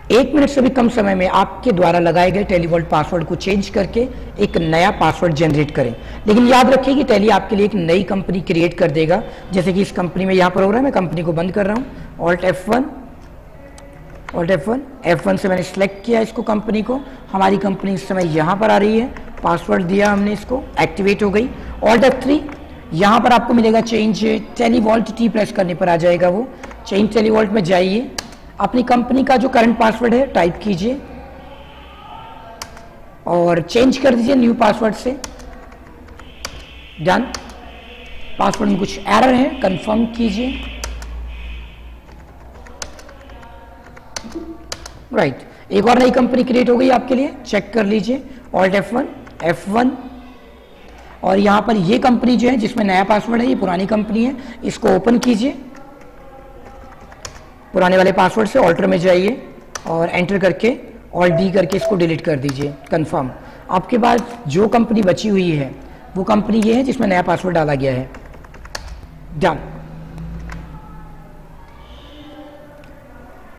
1 minute से भी कम समय में आपके द्वारा लगाए गए टैली वॉल्ट पासवर्ड को चेंज करके एक नया पासवर्ड जनरेट करें। लेकिन याद रखिए कि टैली आपके लिए एक नई कंपनी क्रिएट कर देगा। जैसे कि इस कंपनी में यहाँ पर हो रहा है, मैं कंपनी को बंद कर रहा हूँ, ऑल्ट F1 से मैंने सेलेक्ट किया इसको, कंपनी को। हमारी कंपनी इस समय यहाँ पर आ रही है, पासवर्ड दिया हमने, इसको एक्टिवेट हो गई। ऑल्ट F3, यहाँ पर आपको मिलेगा change Tally Vault, T press करने पर आ जाएगा वो। चेंज टैली वॉल्ट में जाइए, अपनी कंपनी का जो करंट पासवर्ड है टाइप कीजिए और चेंज कर दीजिए न्यू पासवर्ड से। डन। पासवर्ड में कुछ एरर है, कंफर्म कीजिए। राइट, एक और नई कंपनी क्रिएट हो गई आपके लिए, चेक कर लीजिए। ऑल्ट F1 और यहां पर ये कंपनी जो है जिसमें नया पासवर्ड है, ये पुरानी कंपनी है, इसको ओपन कीजिए। पुराने वाले पासवर्ड से ऑल्टर में जाइए और एंटर करके ऑल्ट D करके इसको डिलीट कर दीजिए, कंफर्म। आपके पास जो कंपनी बची हुई है वो कंपनी ये है जिसमें नया पासवर्ड डाला गया है। डन।